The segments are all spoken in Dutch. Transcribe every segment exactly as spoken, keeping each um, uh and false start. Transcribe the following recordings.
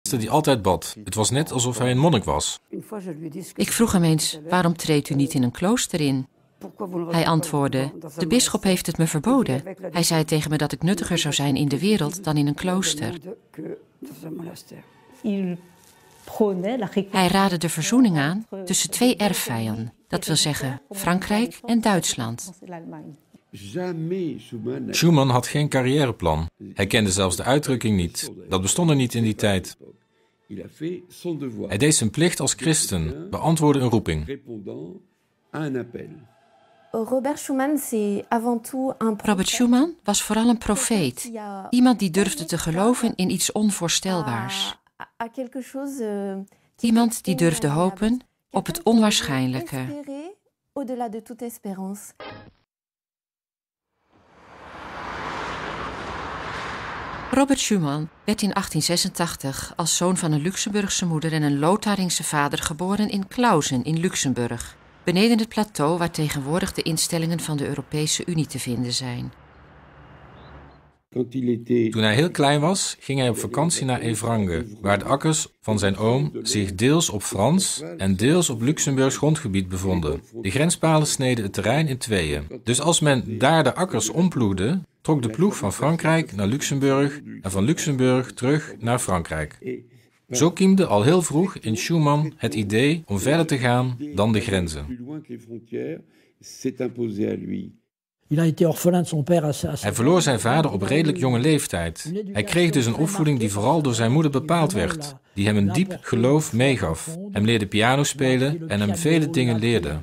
die altijd bad. Het was net alsof hij een monnik was. Ik vroeg hem eens, waarom treedt u niet in een klooster in? Hij antwoordde, de bisschop heeft het me verboden. Hij zei tegen me dat ik nuttiger zou zijn in de wereld dan in een klooster. Hij raadde de verzoening aan tussen twee erfvijanden. Dat wil zeggen Frankrijk en Duitsland. Schuman had geen carrièreplan. Hij kende zelfs de uitdrukking niet. Dat bestond er niet in die tijd. Hij deed zijn plicht als christen, beantwoordde een roeping. Robert Schuman, c'est avant tout un Robert Schuman was vooral een profeet. Iemand die durfde te geloven in iets onvoorstelbaars. Iemand die durfde hopen op het onwaarschijnlijke. Robert Schuman werd in achttien zesentachtig als zoon van een Luxemburgse moeder en een Lotharingse vader geboren in Clausen in Luxemburg, beneden het plateau waar tegenwoordig de instellingen van de Europese Unie te vinden zijn. Toen hij heel klein was, ging hij op vakantie naar Evrange, waar de akkers van zijn oom zich deels op Frans en deels op Luxemburgs grondgebied bevonden. De grenspalen sneden het terrein in tweeën. Dus als men daar de akkers omploegde, trok de ploeg van Frankrijk naar Luxemburg en van Luxemburg terug naar Frankrijk. Zo kiemde al heel vroeg in Schuman het idee om verder te gaan dan de grenzen. Hij verloor zijn vader op redelijk jonge leeftijd. Hij kreeg dus een opvoeding die vooral door zijn moeder bepaald werd, die hem een diep geloof meegaf, hem leerde piano spelen en hem vele dingen leerde.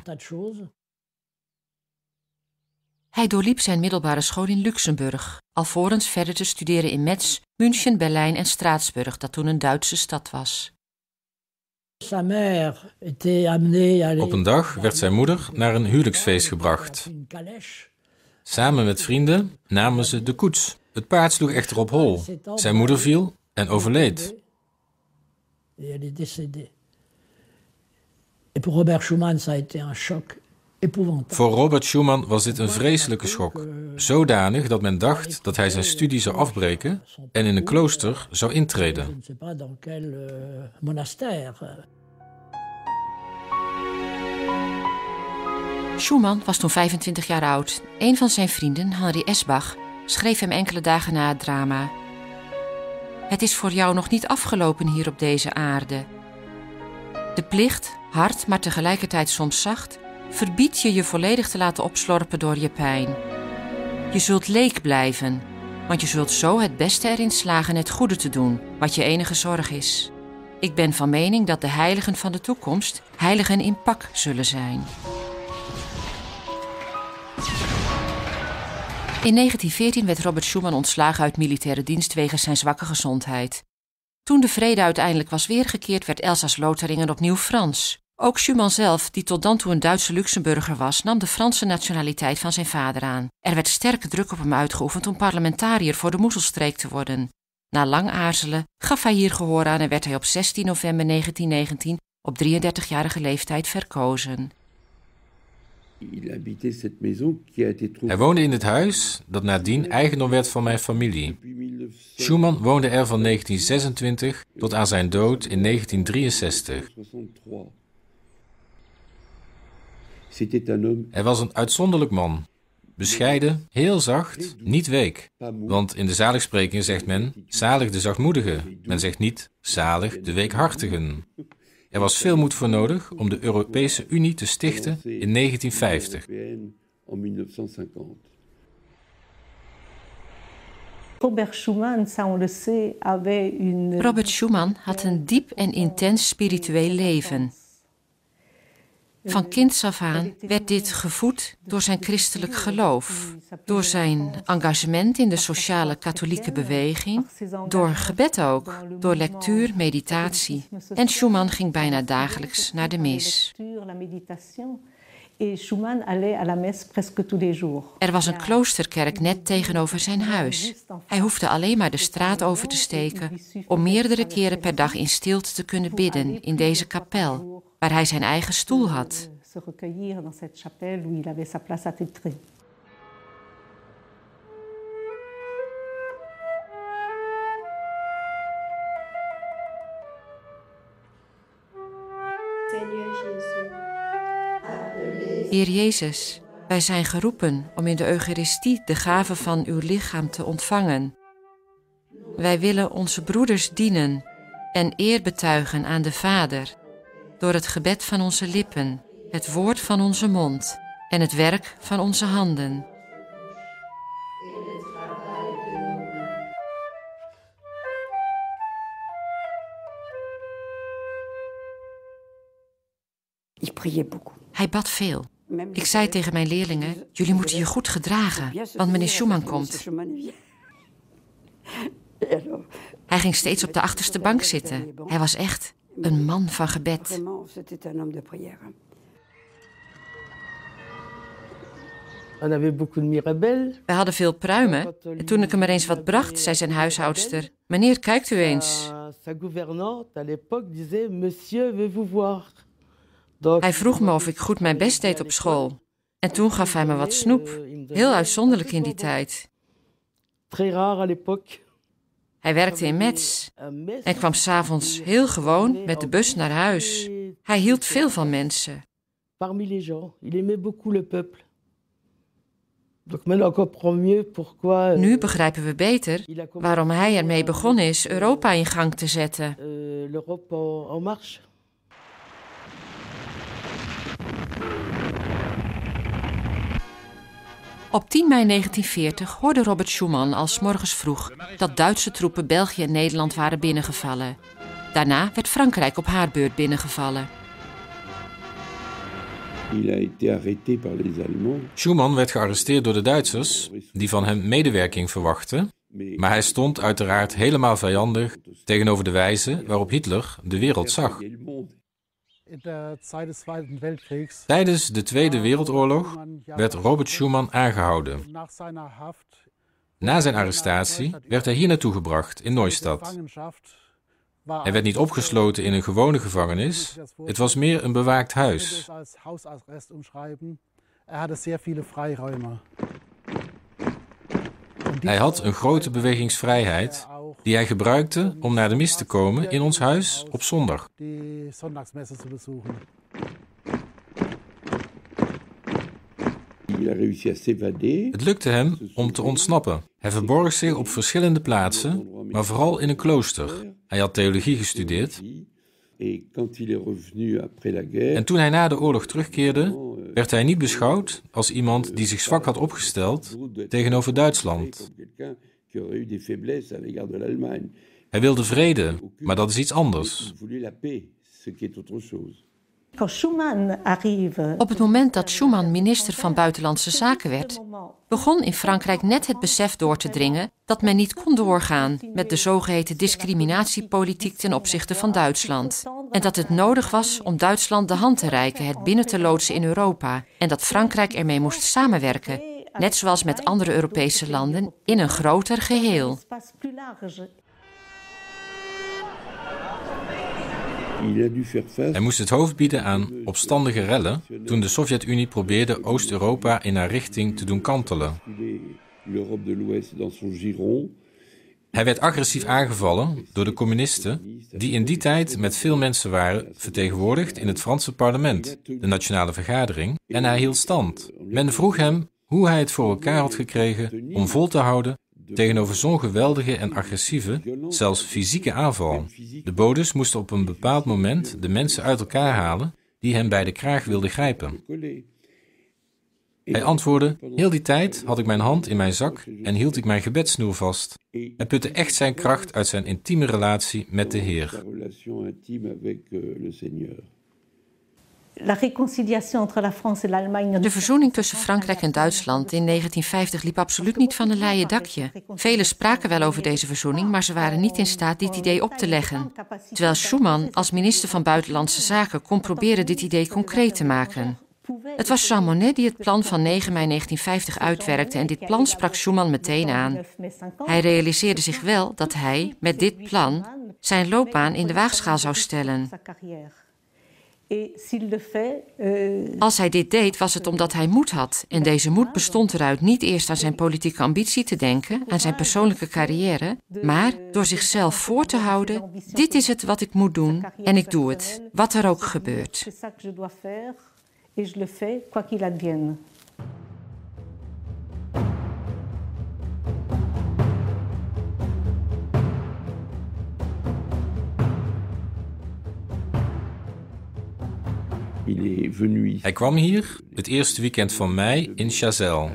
Hij doorliep zijn middelbare school in Luxemburg, alvorens verder te studeren in Metz, München, Berlijn en Straatsburg, dat toen een Duitse stad was. Op een dag werd zijn moeder naar een huwelijksfeest gebracht. Samen met vrienden namen ze de koets. Het paard sloeg echter op hol. Zijn moeder viel en overleed. Voor Robert Schuman was dit een vreselijke schok. Zodanig dat men dacht dat hij zijn studie zou afbreken en in een klooster zou intreden. Schuman was toen vijfentwintig jaar oud. Een van zijn vrienden, Henri Esbach, schreef hem enkele dagen na het drama: het is voor jou nog niet afgelopen hier op deze aarde. De plicht, hard maar tegelijkertijd soms zacht, verbiedt je je volledig te laten opslorpen door je pijn. Je zult leek blijven, want je zult zo het beste erin slagen het goede te doen, wat je enige zorg is. Ik ben van mening dat de heiligen van de toekomst heiligen in pak zullen zijn. In negentien veertien werd Robert Schuman ontslagen uit militaire dienst wegens zijn zwakke gezondheid. Toen de vrede uiteindelijk was weergekeerd, werd Elsass-Lotharingen opnieuw Frans. Ook Schuman zelf, die tot dan toe een Duitse Luxemburger was, nam de Franse nationaliteit van zijn vader aan. Er werd sterke druk op hem uitgeoefend om parlementariër voor de Moezelstreek te worden. Na lang aarzelen gaf hij hier gehoor aan en werd hij op zestien november negentien negentien op drieëndertigjarige leeftijd verkozen. Hij woonde in het huis dat nadien eigendom werd van mijn familie. Schuman woonde er van negentien zesentwintig tot aan zijn dood in negentien drieënzestig. Hij was een uitzonderlijk man. Bescheiden, heel zacht, niet week. Want in de zaligsprekingen zegt men, zalig de zachtmoedigen. Men zegt niet, zalig de weekhartigen. Er was veel moed voor nodig om de Europese Unie te stichten in negentien vijftig. Robert Schuman had een diep en intens spiritueel leven. Van kinds af aan werd dit gevoed door zijn christelijk geloof, door zijn engagement in de sociale katholieke beweging, door gebed ook, door lectuur, meditatie. En Schuman ging bijna dagelijks naar de mis. Er was een kloosterkerk net tegenover zijn huis. Hij hoefde alleen maar de straat over te steken om meerdere keren per dag in stilte te kunnen bidden in deze kapel, waar hij zijn eigen stoel had. Heer Jezus, wij zijn geroepen om in de Eucharistie de gave van uw lichaam te ontvangen. Wij willen onze broeders dienen en eer betuigen aan de Vader, door het gebed van onze lippen, het woord van onze mond en het werk van onze handen. Hij bad veel. Ik zei tegen mijn leerlingen, jullie moeten je goed gedragen, want meneer Schumann komt. Hij ging steeds op de achterste bank zitten. Hij was echt een man van gebed. We hadden veel pruimen en toen ik hem er eens wat bracht, zei zijn huishoudster, meneer, kijkt u eens. Hij vroeg me of ik goed mijn best deed op school. En toen gaf hij me wat snoep. Heel uitzonderlijk in die tijd. Hij werkte in Metz en kwam 's avonds heel gewoon met de bus naar huis. Hij hield veel van mensen. Nu begrijpen we beter waarom hij ermee begonnen is Europa in gang te zetten. Op tien mei negentien veertig hoorde Robert Schuman al 's morgens vroeg dat Duitse troepen België en Nederland waren binnengevallen. Daarna werd Frankrijk op haar beurt binnengevallen. Schuman werd gearresteerd door de Duitsers, die van hem medewerking verwachten, maar hij stond uiteraard helemaal vijandig tegenover de wijze waarop Hitler de wereld zag. Tijdens de Tweede Wereldoorlog werd Robert Schuman aangehouden. Na zijn arrestatie werd hij hier naartoe gebracht, in Neustadt. Hij werd niet opgesloten in een gewone gevangenis, het was meer een bewaakt huis. Hij had een grote bewegingsvrijheid die hij gebruikte om naar de mis te komen in ons huis op zondag. Het lukte hem om te ontsnappen. Hij verborg zich op verschillende plaatsen, maar vooral in een klooster. Hij had theologie gestudeerd. En toen hij na de oorlog terugkeerde, werd hij niet beschouwd als iemand die zich zwak had opgesteld tegenover Duitsland. Hij wilde vrede, maar dat is iets anders. Op het moment dat Schuman minister van Buitenlandse Zaken werd, begon in Frankrijk net het besef door te dringen dat men niet kon doorgaan met de zogeheten discriminatiepolitiek ten opzichte van Duitsland. En dat het nodig was om Duitsland de hand te reiken het binnen te loodsen in Europa en dat Frankrijk ermee moest samenwerken, net zoals met andere Europese landen, in een groter geheel. Hij moest het hoofd bieden aan opstandige rellen toen de Sovjet-Unie probeerde Oost-Europa in haar richting te doen kantelen. Hij werd agressief aangevallen door de communisten, die in die tijd met veel mensen waren vertegenwoordigd in het Franse parlement, de Nationale Vergadering, en hij hield stand. Men vroeg hem hoe hij het voor elkaar had gekregen om vol te houden tegenover zo'n geweldige en agressieve, zelfs fysieke aanval. De bodes moesten op een bepaald moment de mensen uit elkaar halen die hem bij de kraag wilden grijpen. Hij antwoordde, heel die tijd had ik mijn hand in mijn zak en hield ik mijn gebedssnoer vast. Hij putte echt zijn kracht uit zijn intieme relatie met de Heer. De verzoening tussen Frankrijk en Duitsland in negentien vijftig liep absoluut niet van een leien dakje. Velen spraken wel over deze verzoening, maar ze waren niet in staat dit idee op te leggen. Terwijl Schuman als minister van Buitenlandse Zaken kon proberen dit idee concreet te maken. Het was Jean Monnet die het plan van negen mei negentien vijftig uitwerkte en dit plan sprak Schuman meteen aan. Hij realiseerde zich wel dat hij, met dit plan, zijn loopbaan in de waagschaal zou stellen. Als hij dit deed, was het omdat hij moed had. En deze moed bestond eruit niet eerst aan zijn politieke ambitie te denken, aan zijn persoonlijke carrière, maar door zichzelf voor te houden: dit is het wat ik moet doen en ik doe het, wat er ook gebeurt. Hij kwam hier het eerste weekend van mei in Chazelles.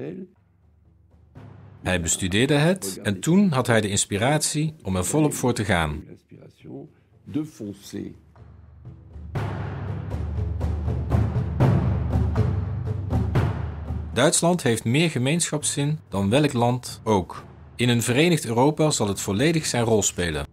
Hij bestudeerde het en toen had hij de inspiratie om er volop voor te gaan. Duitsland heeft meer gemeenschapszin dan welk land ook. In een verenigd Europa zal het volledig zijn rol spelen.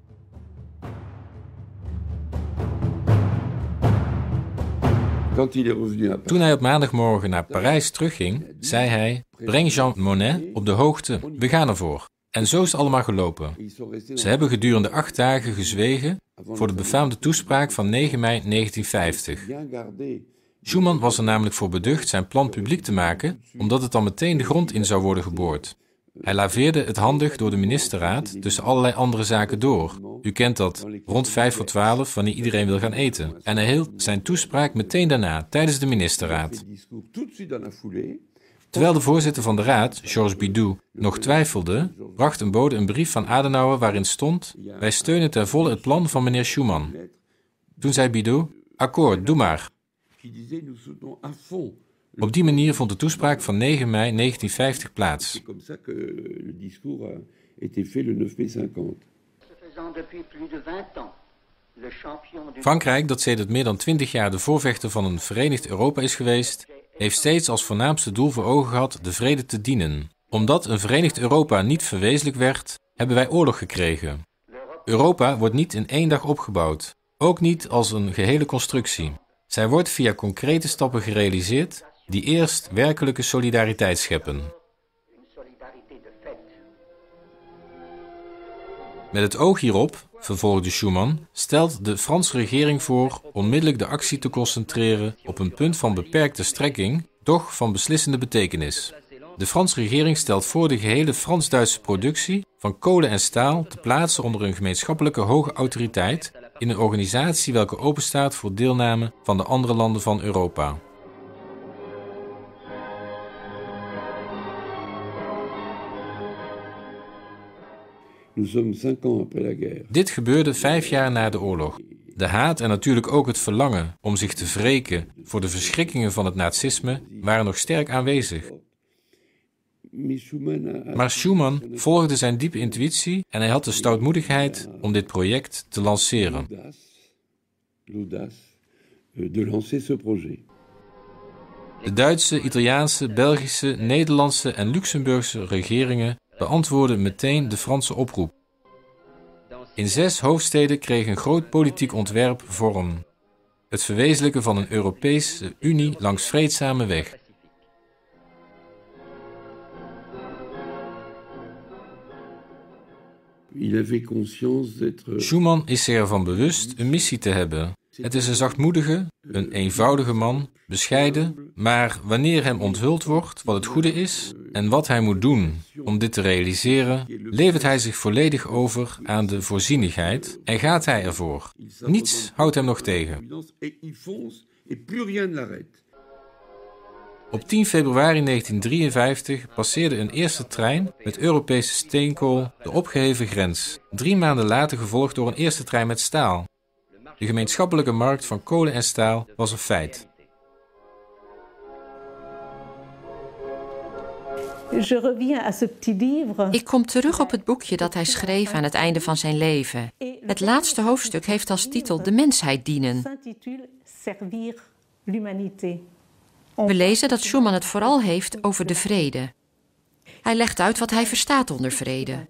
Toen hij op maandagmorgen naar Parijs terugging, zei hij: breng Jean Monnet op de hoogte, we gaan ervoor. En zo is het allemaal gelopen. Ze hebben gedurende acht dagen gezwegen voor de befaamde toespraak van negen mei negentien vijftig. Schuman was er namelijk voor beducht zijn plan publiek te maken, omdat het dan meteen de grond in zou worden geboord. Hij laveerde het handig door de ministerraad tussen allerlei andere zaken door. U kent dat, rond vijf voor twaalf, wanneer iedereen wil gaan eten. En hij hield zijn toespraak meteen daarna, tijdens de ministerraad. Terwijl de voorzitter van de raad, Georges Bidoux, nog twijfelde, bracht een bode een brief van Adenauer waarin stond: wij steunen ten volle het plan van meneer Schuman. Toen zei Bidoux: akkoord, doe maar. Op die manier vond de toespraak van negen mei negentien vijftig plaats. Frankrijk, dat sedert meer dan twintig jaar de voorvechter van een verenigd Europa is geweest, heeft steeds als voornaamste doel voor ogen gehad de vrede te dienen. Omdat een verenigd Europa niet verwezenlijk werd, hebben wij oorlog gekregen. Europa wordt niet in één dag opgebouwd, ook niet als een gehele constructie. Zij wordt via concrete stappen gerealiseerd die eerst werkelijke solidariteit scheppen. Met het oog hierop, vervolgde Schuman, stelt de Franse regering voor onmiddellijk de actie te concentreren op een punt van beperkte strekking, doch van beslissende betekenis. De Franse regering stelt voor de gehele Frans-Duitse productie van kolen en staal te plaatsen onder een gemeenschappelijke hoge autoriteit in een organisatie welke openstaat voor deelname van de andere landen van Europa. Dit gebeurde vijf jaar na de oorlog. De haat en natuurlijk ook het verlangen om zich te wreken voor de verschrikkingen van het nazisme waren nog sterk aanwezig. Maar Schuman volgde zijn diepe intuïtie en hij had de stoutmoedigheid om dit project te lanceren. De Duitse, Italiaanse, Belgische, Nederlandse en Luxemburgse regeringen beantwoordden meteen de Franse oproep. In zes hoofdsteden kreeg een groot politiek ontwerp vorm: het verwezenlijken van een Europese Unie langs vreedzame weg. Schuman is zich ervan bewust een missie te hebben. Het is een zachtmoedige, een eenvoudige man, bescheiden, maar wanneer hem onthuld wordt wat het goede is en wat hij moet doen om dit te realiseren, levert hij zich volledig over aan de voorzienigheid en gaat hij ervoor. Niets houdt hem nog tegen. Op tien februari negentien drieënvijftig passeerde een eerste trein met Europese steenkool de opgeheven grens, drie maanden later gevolgd door een eerste trein met staal. De gemeenschappelijke markt van kolen en staal was een feit. Ik kom terug op het boekje dat hij schreef aan het einde van zijn leven. Het laatste hoofdstuk heeft als titel De mensheid dienen. We lezen dat Schuman het vooral heeft over de vrede. Hij legt uit wat hij verstaat onder vrede.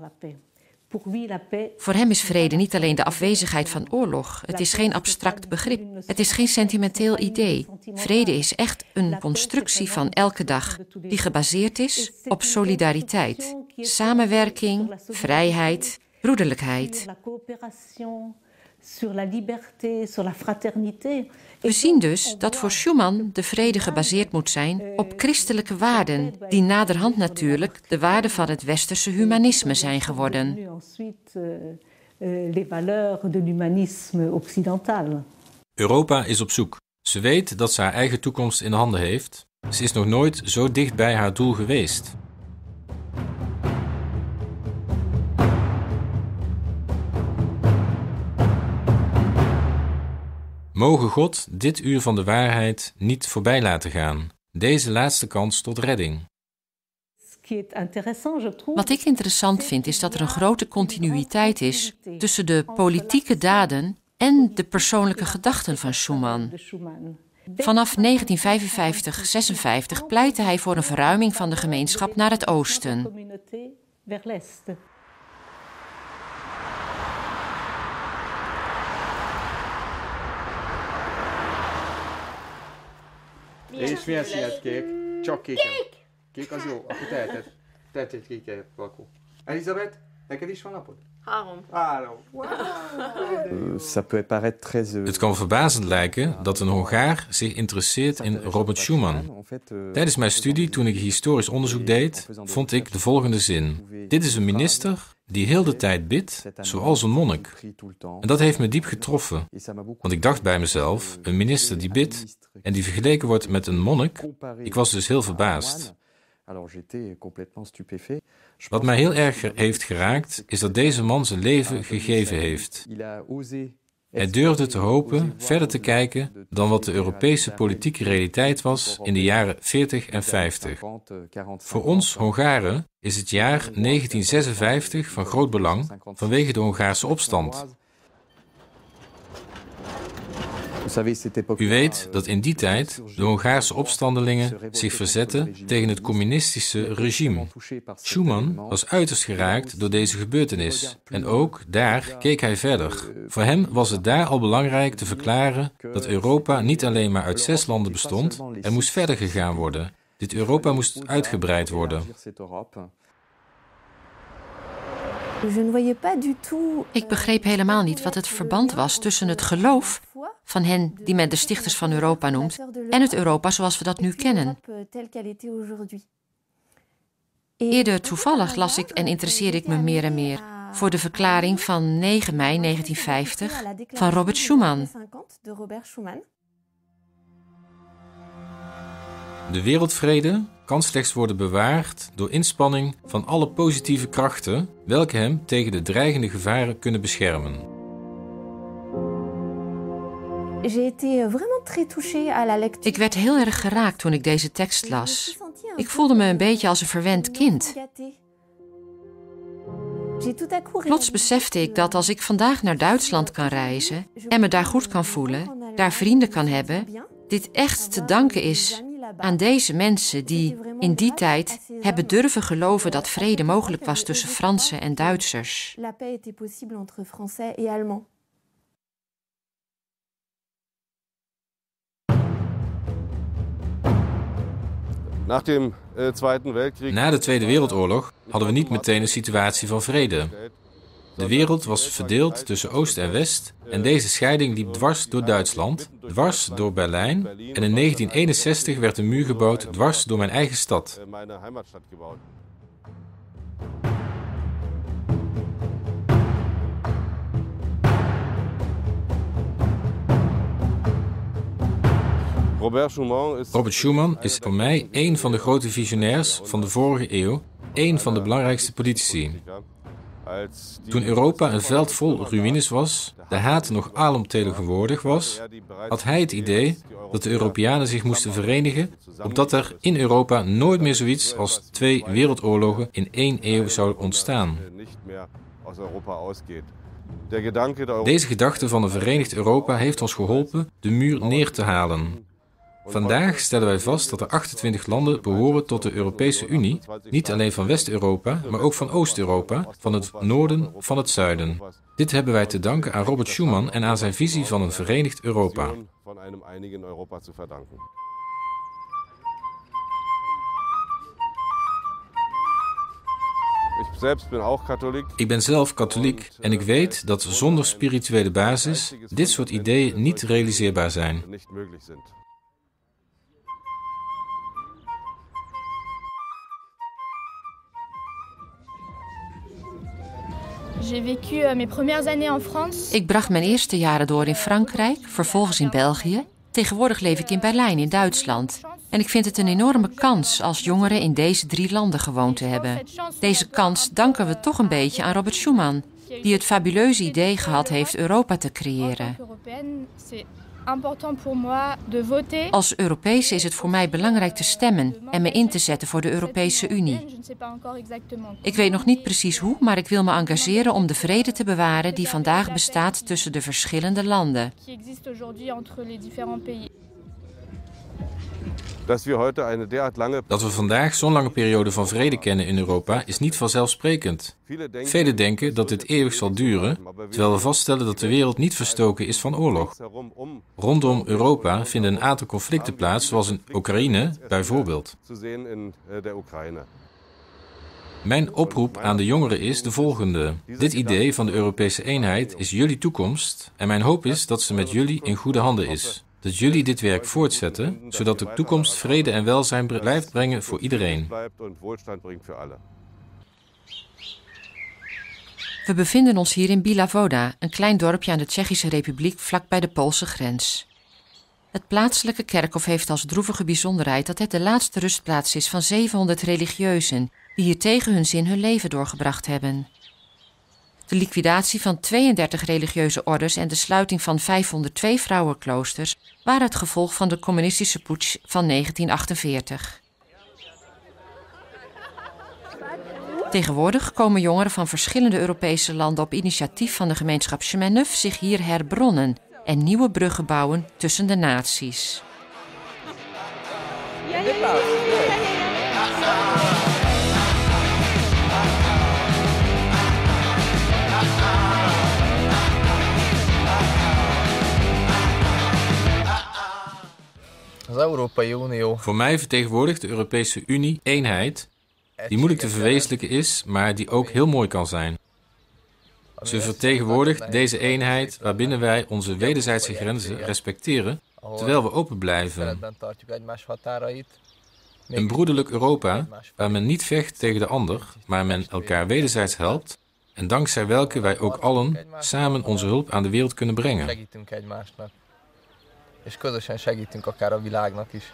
Voor hem is vrede niet alleen de afwezigheid van oorlog. Het is geen abstract begrip. Het is geen sentimenteel idee. Vrede is echt een constructie van elke dag, die gebaseerd is op solidariteit, samenwerking, vrijheid, broederlijkheid. We zien dus dat voor Schuman de vrede gebaseerd moet zijn op christelijke waarden, die naderhand natuurlijk de waarden van het westerse humanisme zijn geworden. Europa is op zoek. Ze weet dat ze haar eigen toekomst in handen heeft. Ze is nog nooit zo dicht bij haar doel geweest. Mogen God dit uur van de waarheid niet voorbij laten gaan. Deze laatste kans tot redding. Wat ik interessant vind is dat er een grote continuïteit is tussen de politieke daden en de persoonlijke gedachten van Schuman. Vanaf negentien vijfenvijftig zesenvijftig pleitte hij voor een verruiming van de gemeenschap naar het oosten. És milyen színet kék? Csak kék. Kék az jó, akkor teheted. Teheted kékkel, Valkó. Elisabeth, neked is van napod? Három. Három. Wow. Het kan verbazend lijken dat een Hongaar zich interesseert in Robert Schuman. Tijdens mijn studie, toen ik historisch onderzoek deed, vond ik de volgende zin. Dit is een minister die heel de tijd bidt, zoals een monnik. En dat heeft me diep getroffen. Want ik dacht bij mezelf, een minister die bidt en die vergeleken wordt met een monnik, ik was dus heel verbaasd. Wat mij heel erg heeft geraakt, is dat deze man zijn leven gegeven heeft. Hij durfde te hopen verder te kijken dan wat de Europese politieke realiteit was in de jaren veertig en vijftig. Voor ons Hongaren is het jaar negentien zesenvijftig van groot belang vanwege de Hongaarse opstand. U weet dat in die tijd de Hongaarse opstandelingen zich verzetten tegen het communistische regime. Schuman was uiterst geraakt door deze gebeurtenis en ook daar keek hij verder. Voor hem was het daar al belangrijk te verklaren dat Europa niet alleen maar uit zes landen bestond, er moest verder gegaan worden. Dit Europa moest uitgebreid worden. Ik begreep helemaal niet wat het verband was tussen het geloof van hen die men de stichters van Europa noemt en het Europa zoals we dat nu kennen. Eerder toevallig las ik en interesseerde ik me meer en meer voor de verklaring van negen mei negentien vijftig van Robert Schuman. De wereldvrede kan slechts worden bewaard door inspanning van alle positieve krachten welke hem tegen de dreigende gevaren kunnen beschermen. Ik werd heel erg geraakt toen ik deze tekst las. Ik voelde me een beetje als een verwend kind. Plots besefte ik dat als ik vandaag naar Duitsland kan reizen en me daar goed kan voelen, daar vrienden kan hebben, dit echt te danken is aan deze mensen die in die tijd hebben durven geloven dat vrede mogelijk was tussen Fransen en Duitsers. Na de Tweede Wereldoorlog hadden we niet meteen een situatie van vrede. De wereld was verdeeld tussen Oost en West en deze scheiding liep dwars door Duitsland, dwars door Berlijn en in negentien eenenzestig werd een muur gebouwd dwars door mijn eigen stad. Robert Schuman is voor mij één van de grote visionairs van de vorige eeuw, één van de belangrijkste politici. Toen Europa een veld vol ruïnes was, de haat nog alomtegenwoordig was, had hij het idee dat de Europeanen zich moesten verenigen, opdat er in Europa nooit meer zoiets als twee wereldoorlogen in één eeuw zou ontstaan. Deze gedachte van een verenigd Europa heeft ons geholpen de muur neer te halen. Vandaag stellen wij vast dat er achtentwintig landen behoren tot de Europese Unie, niet alleen van West-Europa, maar ook van Oost-Europa, van het noorden, van het zuiden. Dit hebben wij te danken aan Robert Schuman en aan zijn visie van een verenigd Europa. Ik ben zelf katholiek en ik weet dat zonder spirituele basis dit soort ideeën niet realiseerbaar zijn. Ik bracht mijn eerste jaren door in Frankrijk, vervolgens in België. Tegenwoordig leef ik in Berlijn in Duitsland. En ik vind het een enorme kans als jongeren in deze drie landen gewoond te hebben. Deze kans danken we toch een beetje aan Robert Schuman, die het fabuleuze idee gehad heeft Europa te creëren. Als Europees is het voor mij belangrijk te stemmen en me in te zetten voor de Europese Unie. Ik weet nog niet precies hoe, maar ik wil me engageren om de vrede te bewaren die vandaag bestaat tussen de verschillende landen. Dat we vandaag zo'n lange periode van vrede kennen in Europa is niet vanzelfsprekend. Velen denken dat dit eeuwig zal duren, terwijl we vaststellen dat de wereld niet verstoken is van oorlog. Rondom Europa vinden een aantal conflicten plaats, zoals in Oekraïne bijvoorbeeld. Mijn oproep aan de jongeren is de volgende. Dit idee van de Europese eenheid is jullie toekomst en mijn hoop is dat ze met jullie in goede handen is. Dat jullie dit werk voortzetten, zodat de toekomst vrede en welzijn blijft brengen voor iedereen. We bevinden ons hier in Bílá Voda, een klein dorpje aan de Tsjechische Republiek vlakbij de Poolse grens. Het plaatselijke kerkhof heeft als droevige bijzonderheid dat het de laatste rustplaats is van zevenhonderd religieuzen die hier tegen hun zin hun leven doorgebracht hebben. De liquidatie van tweeëndertig religieuze orders en de sluiting van vijfhonderdtwee vrouwenkloosters waren het gevolg van de communistische putsch van negentien achtenveertig. Tegenwoordig komen jongeren van verschillende Europese landen op initiatief van de gemeenschap Chemin Neuf zich hier herbronnen en nieuwe bruggen bouwen tussen de naties. Voor mij vertegenwoordigt de Europese Unie eenheid die moeilijk te verwezenlijken is, maar die ook heel mooi kan zijn. Ze vertegenwoordigt deze eenheid waarbinnen wij onze wederzijdse grenzen respecteren, terwijl we open blijven. Een broederlijk Europa waar men niet vecht tegen de ander, maar men elkaar wederzijds helpt en dankzij welke wij ook allen samen onze hulp aan de wereld kunnen brengen. És közösen segítünk akár a világnak is.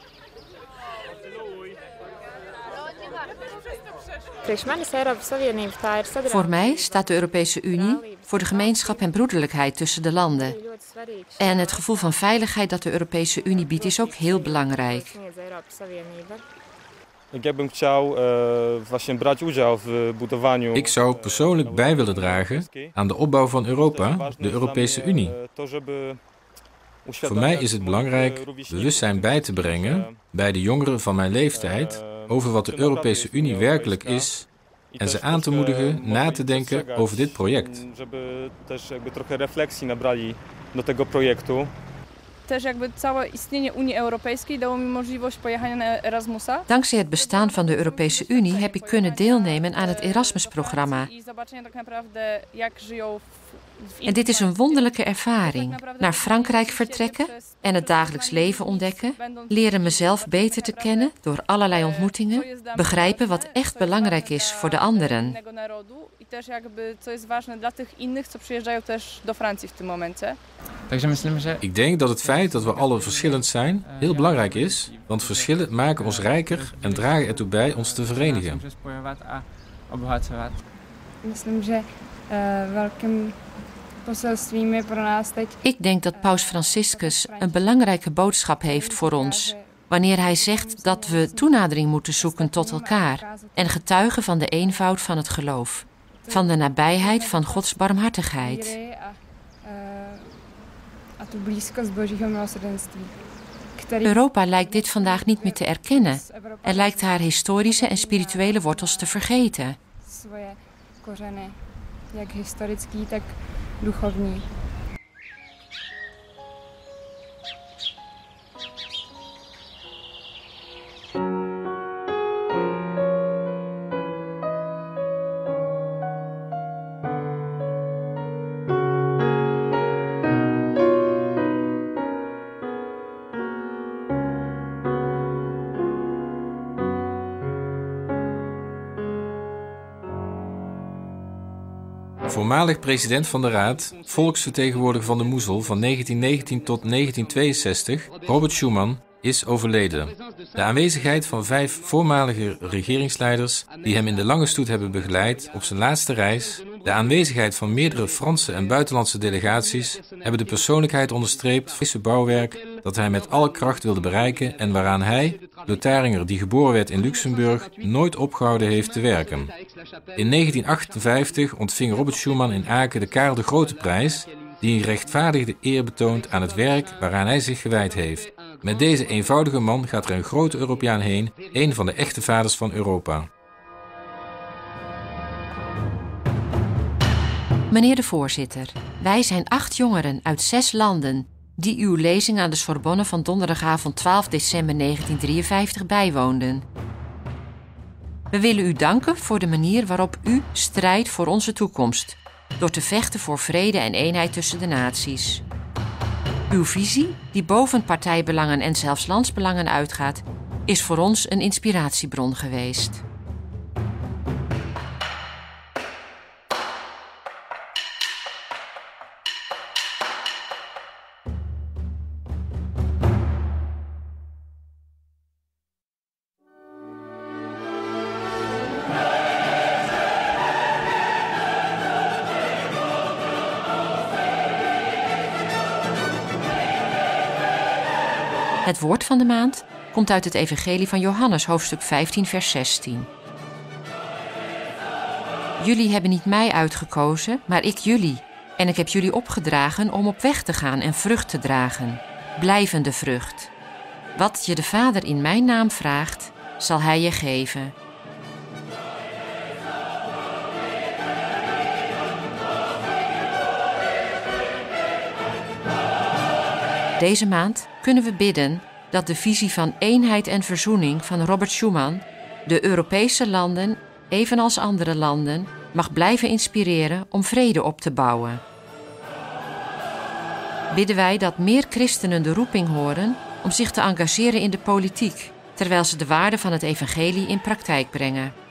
Voor mij staat de Europese Unie voor de gemeenschap en broederlijkheid tussen de landen. En het gevoel van veiligheid dat de Europese Unie biedt is ook heel belangrijk. Ik zou persoonlijk bij willen dragen aan de opbouw van Europa, de Europese Unie. Voor mij is het belangrijk bewustzijn bij te brengen bij de jongeren van mijn leeftijd over wat de Europese Unie werkelijk is en ze aan te moedigen na te denken over dit project. Dankzij het bestaan van de Europese Unie heb ik kunnen deelnemen aan het Erasmus-programma. En dit is een wonderlijke ervaring. Naar Frankrijk vertrekken en het dagelijks leven ontdekken, leren mezelf beter te kennen door allerlei ontmoetingen, begrijpen wat echt belangrijk is voor de anderen. Ik denk dat het feit dat we alle verschillend zijn heel belangrijk is, want verschillen maken ons rijker en dragen ertoe bij ons te verenigen. Ik denk dat Paus Franciscus een belangrijke boodschap heeft voor ons, wanneer hij zegt dat we toenadering moeten zoeken tot elkaar en getuigen van de eenvoud van het geloof, van de nabijheid van Gods barmhartigheid. Europa lijkt dit vandaag niet meer te erkennen en lijkt haar historische en spirituele wortels te vergeten. Jak historický, tak duchovní. Voormalig president van de Raad, volksvertegenwoordiger van de Moezel van negentien negentien tot negentien tweeënzestig, Robert Schuman, is overleden. De aanwezigheid van vijf voormalige regeringsleiders die hem in de lange stoet hebben begeleid op zijn laatste reis, de aanwezigheid van meerdere Franse en buitenlandse delegaties hebben de persoonlijkheid onderstreept van het bouwwerk dat hij met alle kracht wilde bereiken en waaraan hij, Lotharinger die geboren werd in Luxemburg, nooit opgehouden heeft te werken. In negentien achtenvijftig ontving Robert Schuman in Aken de Karel de Grote Prijs, die een rechtvaardige eer betoont aan het werk waaraan hij zich gewijd heeft. Met deze eenvoudige man gaat er een grote Europeaan heen, een van de echte vaders van Europa. Meneer de voorzitter, wij zijn acht jongeren uit zes landen die uw lezing aan de Sorbonne van donderdagavond twaalf december negentien drieënvijftig bijwoonden. We willen u danken voor de manier waarop u strijdt voor onze toekomst, door te vechten voor vrede en eenheid tussen de naties. Uw visie, die boven partijbelangen en zelfs landsbelangen uitgaat, is voor ons een inspiratiebron geweest. Het woord van de maand komt uit het Evangelie van Johannes, hoofdstuk vijftien, vers zestien. Jullie hebben niet mij uitgekozen, maar ik jullie. En ik heb jullie opgedragen om op weg te gaan en vrucht te dragen. Blijvende vrucht. Wat je de Vader in mijn naam vraagt, zal hij je geven. Deze maand kunnen we bidden dat de visie van eenheid en verzoening van Robert Schuman de Europese landen, evenals andere landen, mag blijven inspireren om vrede op te bouwen. Bidden wij dat meer christenen de roeping horen om zich te engageren in de politiek, terwijl ze de waarden van het evangelie in praktijk brengen.